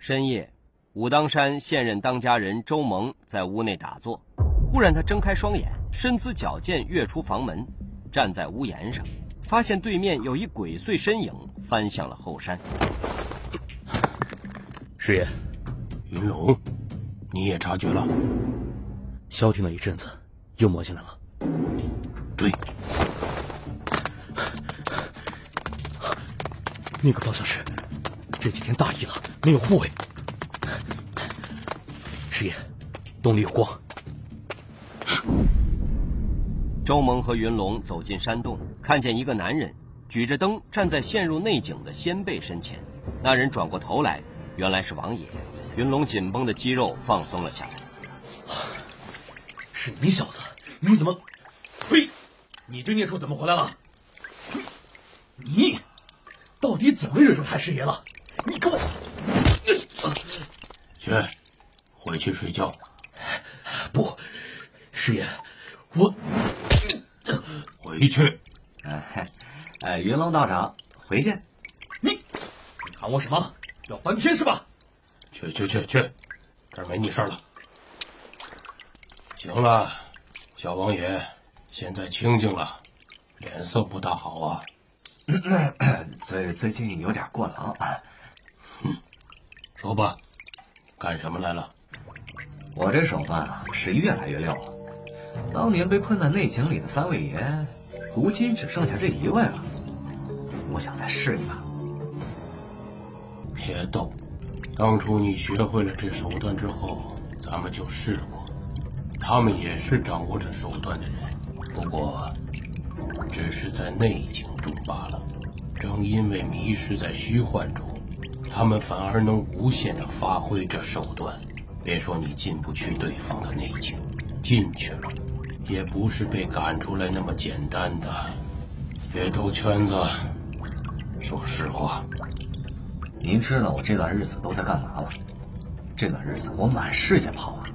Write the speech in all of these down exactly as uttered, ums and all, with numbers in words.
深夜，武当山现任当家人周蒙在屋内打坐，忽然他睁开双眼，身姿矫健跃出房门，站在屋檐上，发现对面有一鬼祟身影翻向了后山。 师爷， 云龙，你也察觉了？ 消停了一阵子，又摸进来了。 追！ 那个方向是，这几天大意了，没有护卫。师爷，洞里有光。 周蒙和云龙走进山洞，看见一个男人举着灯站在陷入内井的先辈身前。那人转过头来，原来是王野。云龙紧绷的肌肉放松了下来。 是你小子，你怎么？呸！你这孽畜怎么回来了？你到底怎么惹住太师爷了？你给我去，回去睡觉。 不，师爷，我回去。 哎，哎，云龙道长，回见。 你，你喊我什么？要翻天是吧？ 去去去去，这儿没你事儿了。行了，小王爷，现在清静了，脸色不大好啊。 最最近有点过劳。 嗯，说吧，干什么来了？ 我这手办啊，是越来越溜了。当年被困在内井里的三位爷，如今只剩下这一位了。我想再试一把。 别逗，当初你学会了这手段之后，咱们就试过。他们也是掌握着手段的人，不过只是在内境中罢了。正因为迷失在虚幻中，他们反而能无限地发挥这手段。别说你进不去对方的内境，进去了也不是被赶出来那么简单的。别兜圈子，说实话。 您知道我这段日子都在干嘛吗？这段日子我满世界跑啊。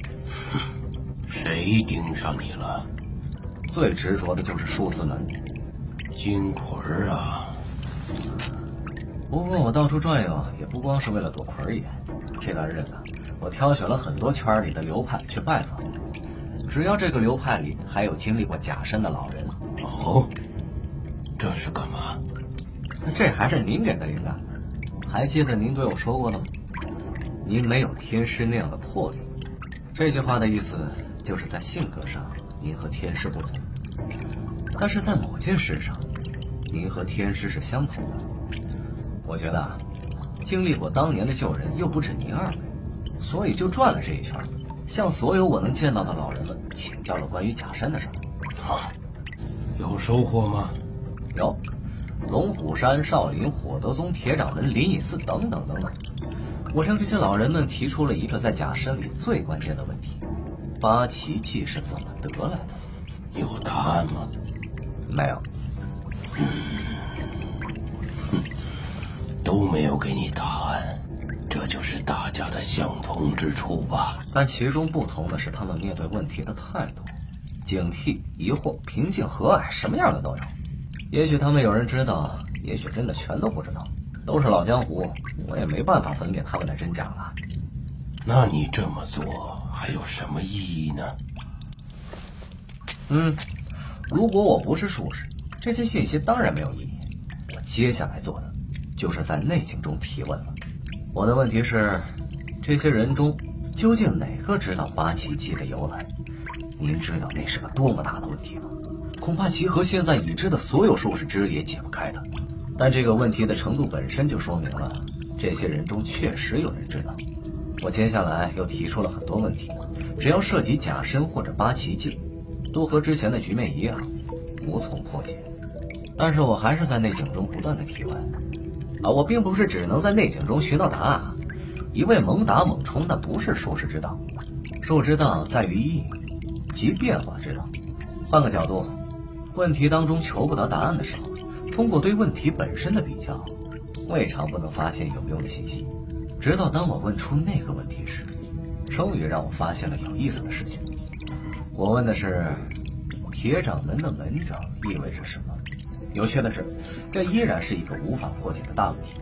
谁盯上你了？ 最执着的就是数字门。 金魁啊！ 不过我到处转悠也不光是为了躲魁爷。这段日子我挑选了很多圈里的流派去拜访，只要这个流派里还有经历过假身的老人。 哦，这是干嘛？ 这还是您给的灵感。还记得您对我说过的吗？您没有天师那样的魄力。这句话的意思就是在性格上您和天师不同，但是在某件事上您和天师是相同的。我觉得啊，经历过当年的旧人又不止您二位，所以就转了这一圈，向所有我能见到的老人们请教了关于假身的事儿。 啊，有收获吗？ 有，龙虎山、少林、火德宗、铁掌门、灵隐寺等等等等。我向这些老人们提出了一个在假身里最关键的问题：八奇迹是怎么得来的？ 有答案吗？ 没有。 都没有给你答案，这就是大家的相同之处吧？ 但其中不同的是他们面对问题的态度，警惕、疑惑、平静、和蔼，什么样的都有。也许他们有人知道，也许真的全都不知道。都是老江湖，我也没办法分辨他们的真假了。 那你这么做还有什么意义呢？ 嗯，如果我不是术士，这些信息当然没有意义。我接下来做的就是在内境中提问了。我的问题是，这些人中究竟哪个知道八奇迹的由来？您知道那是个多么大的问题吗？恐怕其和现在已知的所有术士之力也解不开的。但这个问题的程度本身就说明了，这些人中确实有人知道。我接下来又提出了很多问题，只要涉及假身或者八奇迹，都和之前的局面一样，无从破解。但是我还是在内境中不断的提问。啊，我并不是只能在内境中寻到答案啊。一味猛打猛冲，那不是术士之道。术之道在于意，即变化之道。换个角度，问题当中求不得答案的时候，通过对问题本身的比较，未尝不能发现有用的信息。直到当我问出那个问题时，终于让我发现了有意思的事情。我问的是，铁掌门的门掌意味着什么？有趣的是，这依然是一个无法破解的大问题。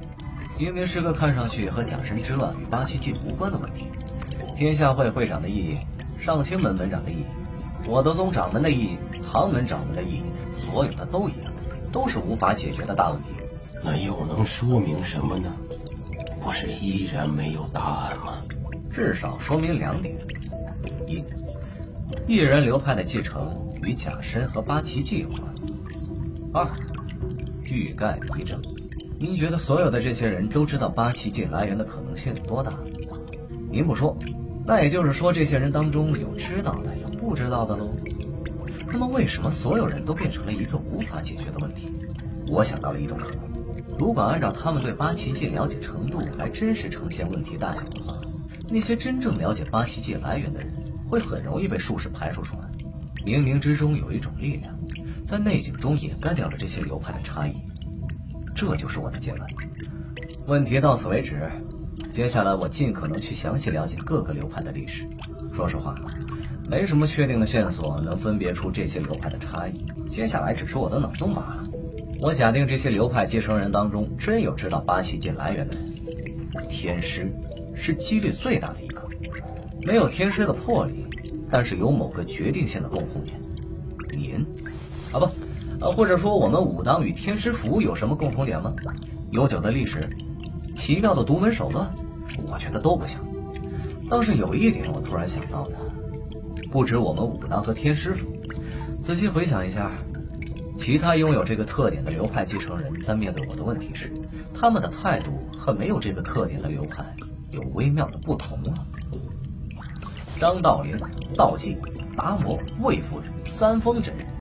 明明是个看上去和甲申之乱与八旗记无关的问题。天下会会长的异议，上清门门长的异议，火德宗掌门的异议，唐门掌门的异议，所有的都一样，都是无法解决的大问题。 那又能说明什么呢？不是依然没有答案吗？ 至少说明两点：一，异人流派的继承与甲申和八旗记有关；二，欲盖弥彰。您觉得所有的这些人都知道八旗记来源的可能性有多大？您不说，那也就是说这些人当中有知道的，有不知道的喽。那么为什么所有人都变成了一个无法解决的问题？我想到了一种可能，如果按照他们对八旗记了解程度来真实呈现问题大小的话，那些真正了解八旗记来源的人会很容易被术士排除出来。冥冥之中有一种力量在内景中掩盖掉了这些流派的差异，这就是我的结论。问题到此为止，接下来我尽可能去详细了解各个流派的历史。说实话，没什么确定的线索能分别出这些流派的差异，接下来只是我的脑洞罢了。我假定这些流派继承人当中真有知道八旗记来源的人，天师是几率最大的一个，没有天师的魄力，但是有某个决定性的共同点。您啊不啊，或者说我们武当与天师府有什么共同点吗？悠久的历史，奇妙的独门手段，我觉得都不像。倒是有一点我突然想到的，不止我们武当和天师府，仔细回想一下，其他拥有这个特点的流派继承人在面对我的问题时，他们的态度和没有这个特点的流派有微妙的不同啊。张道陵、道济、达摩、魏夫人、三丰真人